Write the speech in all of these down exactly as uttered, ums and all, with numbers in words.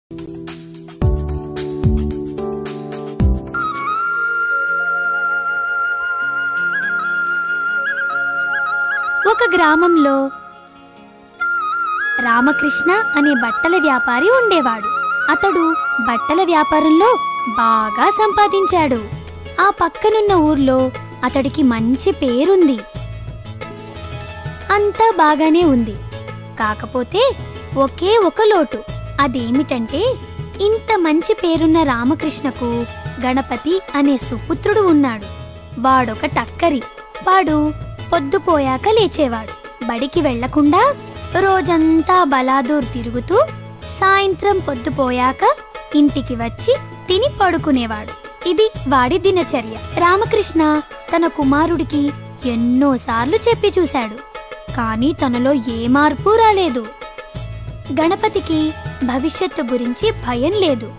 ఒక గ్రామంలో రామకృష్ణ అనే బట్టల వ్యాపారి ఉండేవాడు. అతడు బట్టల వ్యాపారంలో బాగా సంపాదించాడు. ఆ పక్కనున్న ఊర్లో అతడికి మంచి పేరుంది. అంతా బాగానే ఉంది. కాకపోతే ఒకే ఒక లోటు. అదేమిటంటే ఇంత మంచి పేరున్న రామకృష్ణకు గణపతి అనే సుపుత్రుడు ఉన్నాడు. వాడొక టక్కరి. వాడు పొద్దుపోయాక లేచేవాడు. బడికి వెళ్లకుండా రోజంతా బలాదూర్ తిరుగుతూ సాయంత్రం పొద్దుపోయాక ఇంటికి వచ్చి తిని పడుకునేవాడు. ఇది వాడి దినచర్య. రామకృష్ణ తన కుమారుడికి ఎన్నోసార్లు చెప్పి చూశాడు. కానీ తనలో ఏ మార్పు రాలేదు. గణపతికి భవిష్యత్తు గురించి భయం లేదు.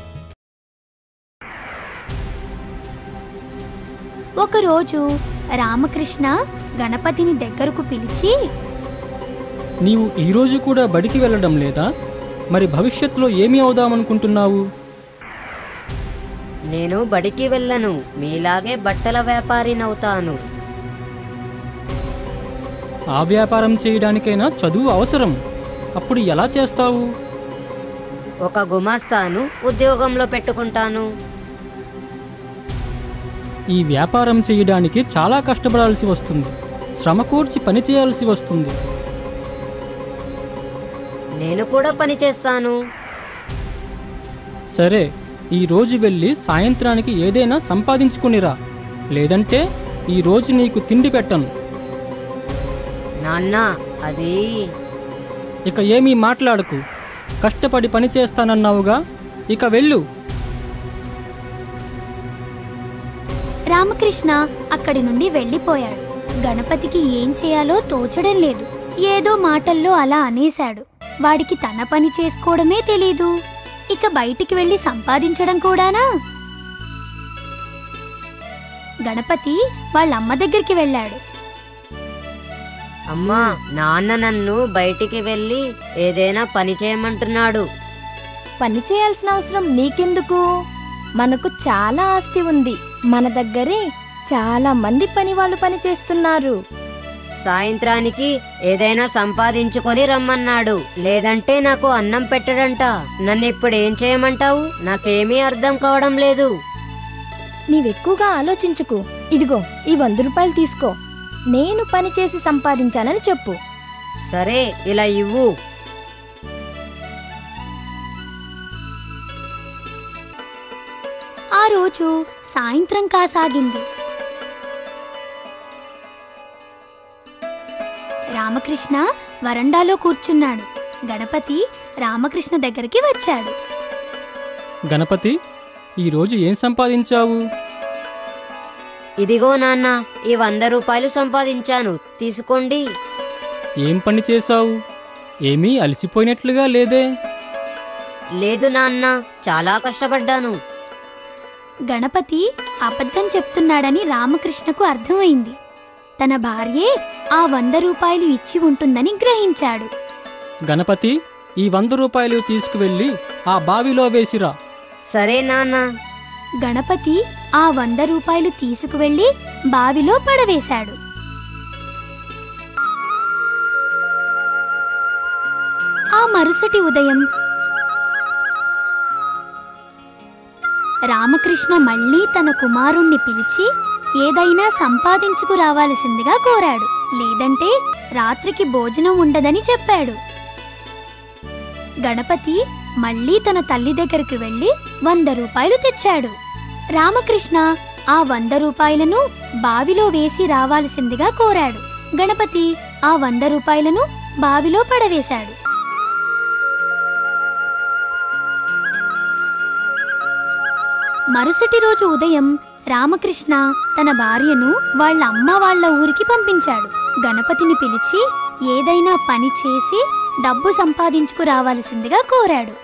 ఒకరోజు రామకృష్ణ గణపతిని దగ్గరకు పిలిచి, నీవు ఈరోజు కూడా బడికి వెళ్ళడం లేదా? మరి భవిష్యత్తులో ఏమి అవుదామనుకుంటున్నావు? నేను బడికి వెళ్ళను, మీలాగే బట్టల వ్యాపారినవుతాను. ఆ వ్యాపారం చేయడానికైనా చదువు అవసరం. అప్పుడు ఎలా చేస్తావు? ఒక గుమాస్తాను ఉద్యోగంలో పెట్టుకుంటాను. ఈ వ్యాపారం చేయడానికి చాలా కష్టపడాల్సి వస్తుంది. శ్రమ కూర్చి పని చేయాల్సి వస్తుంది. నేను కూడా పని చేస్తాను. సరే, ఈరోజు వెళ్ళి సాయంత్రానికి ఏదైనా సంపాదించుకునిరా, లేదంటే ఈరోజు నీకు తిండి పెట్టను. నాన్న, అది ఇక ఏమీ మాట్లాడకు. కష్టపడి పని చేస్తానన్నావుగా, ఇక వెళ్ళు. రామకృష్ణ అక్కడి నుండి వెళ్ళిపోయాడు. గణపతికి ఏం చేయాలో తోచడం లేదు. ఏదో మాటల్లో అలా అనేశాడు. వాడికి తన పని చేసుకోవడమే తెలీదు, ఇక బయటికి వెళ్ళి సంపాదించడం కూడానా? గణపతి వాళ్ళమ్మ దగ్గరికి వెళ్ళాడు. అమ్మా, నాన్న నన్ను బయటికి వెళ్ళి ఏదైనా పని చేయమంటున్నాడు. పని చేయాల్సిన అవసరం నీకెందుకు? మనకు చాలా ఆస్తి ఉంది. మన దగ్గరే చాలా మంది పని వాళ్ళు పని చేస్తున్నారు. సాయంత్రానికి ఏదైనా సంపాదించుకొని రమ్మన్నాడు, లేదంటే నాకు అన్నం పెట్టడంట. నన్ను ఇప్పుడు ఏం చేయమంటావు? నాకేమీ అర్థం కావడం లేదు. నీవెక్కువగా ఆలోచించుకు. ఇదిగో ఈ వంద రూపాయలు తీసుకో. నేను పని చేసి సంపాదించానని చెప్పు. సరే, ఇలా ఇవ్వు. ఆ రోజు సాయంత్రం కాసాగింది. రామకృష్ణ వరండాలో కూర్చున్నాడు. గణపతి రామకృష్ణ దగ్గరికి వచ్చాడు. గణపతి, ఈరోజు ఏం సంపాదించావు? ఇదిగో నాన్న, ఈ వంద రూపాయలు సంపాదించాను, తీసుకోండి. ఏం పని చేశావు? ఏమీ అలసిపోయినట్లుగా లేదే. లేదు నాన్న, చాలా కష్టపడ్డాను. గణపతి అబద్ధం చెప్తున్నాడని రామకృష్ణకు అర్థమైంది. తన భార్యే ఆ వంద రూపాయలు ఇచ్చి ఉంటుందని గ్రహించాడు. గణపతి, ఈ వంద రూపాయలు తీసుకువెళ్ళి ఆ బావిలో వేసిరా. సరే నాన్న. గణపతి ఆ వంద రూపాయలు తీసుకువెళ్ళి బావిలో పడవేశాడు. ఆ మరుసటి ఉదయం రామకృష్ణ మళ్ళీ తన కుమారుణ్ణి పిలిచి ఏదైనా సంపాదించుకు రావాల్సిందిగా కోరాడు, లేదంటే రాత్రికి భోజనం ఉండదని చెప్పాడు. గణపతి మళ్ళీ తన తల్లి దగ్గరికి వెళ్లి వంద రూపాయలు తెచ్చాడు. రామకృష్ణ ఆ వంద రూపాయలను బావిలో వేసి రావాల్సిందిగా కోరాడు. గణపతి ఆ వంద రూపాయలను బావిలో పడవేశాడు. మరుసటి రోజు ఉదయం రామకృష్ణ తన భార్యను వాళ్ళ అమ్మ వాళ్ళ ఊరికి పంపించాడు. గణపతిని పిలిచి ఏదైనా పని చేసి డబ్బు సంపాదించుకు రావాల్సిందిగా కోరాడు.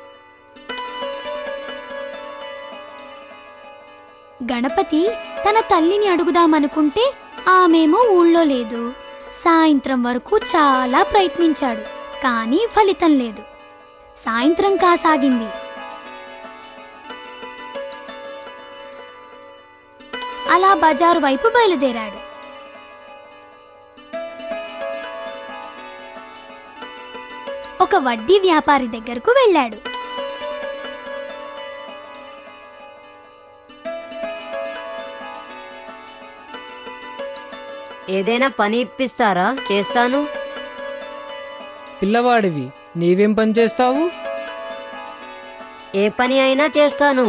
గణపతి తన తల్లిని అడుగుదామనుకుంటే ఆమెమో ఊళ్ళో లేదు. సాయంత్రం వరకు చాలా ప్రయత్నించాడు, కానీ ఫలితం లేదు. సాయంత్రం కాసాగింది. అలా బజారు వైపు బయలుదేరాడు. ఒక వడ్డీ వ్యాపారి దగ్గరకు వెళ్ళాడు. ఏదైనా పని ఇప్పిస్తారా? చేస్తాను. పిల్లవాడివి, నీవేం పని చేస్తావు? ఏ పని అయినా చేస్తాను.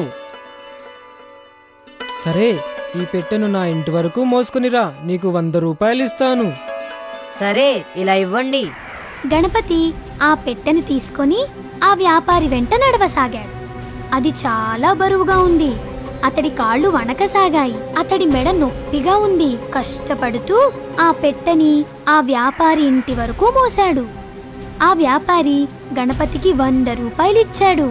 సరే, ఈ పెట్టెను నా ఇంటి వరకు మోసుకునిరా, నీకు వంద రూపాయలు ఇస్తాను. సరే, ఇలా ఇవ్వండి. గణపతి ఆ పెట్టెను తీసుకొని ఆ వ్యాపారి వెంట నడవసాగాడు. అది చాలా బరువుగా ఉంది. అతడి కాళ్ళు వణకసాగాయి. అతడి మెడ నొప్పిగా ఉంది. కష్టపడుతూ ఆ పెట్టెని ఆ వ్యాపారి ఇంటి వరకు మోశాడు. ఆ వ్యాపారి గణపతికి వంద రూపాయలిచ్చాడు.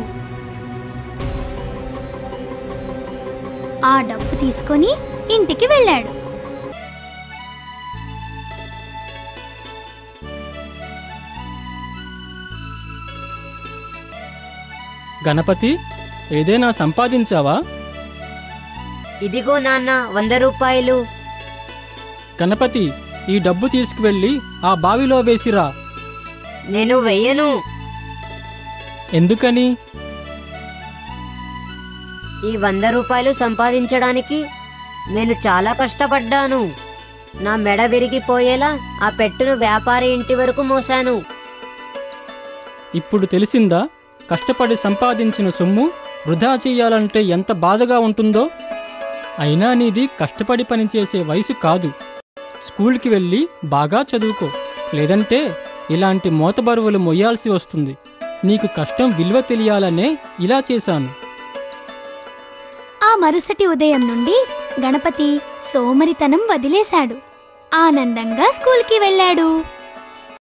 ఆ డబ్బు తీసుకొని ఇంటికి వెళ్ళాడు. గణపతి, ఏదైనా సంపాదించావా? ఇదిగో నాన్న, వంద రూపాయలు. గణపతి, ఈ డబ్బు తీసుకువెళ్ళి ఆ బావిలో వేసిరా. నేను వెయ్యను. ఎందుకని? ఈ వంద రూపాయలు సంపాదించడానికి నేను చాలా కష్టపడ్డాను. నా మెడ విరిగిపోయేలా ఆ పెట్టును వ్యాపారి ఇంటి వరకు మోసాను. ఇప్పుడు తెలిసిందా కష్టపడి సంపాదించిన సొమ్ము వృధా చెయ్యాలంటే ఎంత బాధగా ఉంటుందో? అయినా నీది కష్టపడి పనిచేసే వయసు కాదు. స్కూల్కి వెళ్ళి బాగా చదువుకో, లేదంటే ఇలాంటి మోతబరువులు మొయ్యాల్సి వస్తుంది. నీకు కష్టం విలువ తెలియాలనే ఇలా చేశాను. ఆ మరుసటి ఉదయం నుండి గణపతి సోమరితనం వదిలేశాడు. ఆనందంగా స్కూల్కి వెళ్ళాడు.